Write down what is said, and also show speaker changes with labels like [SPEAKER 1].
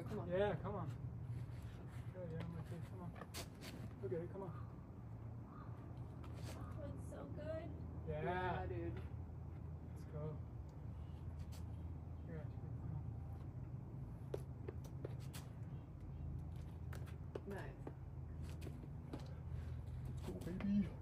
[SPEAKER 1] go. Come on.
[SPEAKER 2] Yeah, come on. Go, yeah, I'm with you. Come on. Look at it. Come on.
[SPEAKER 3] Oh, it's so good.
[SPEAKER 2] Yeah,
[SPEAKER 1] dude.
[SPEAKER 2] Let's go. Here, come on.
[SPEAKER 1] Nice.
[SPEAKER 2] Let's go, baby.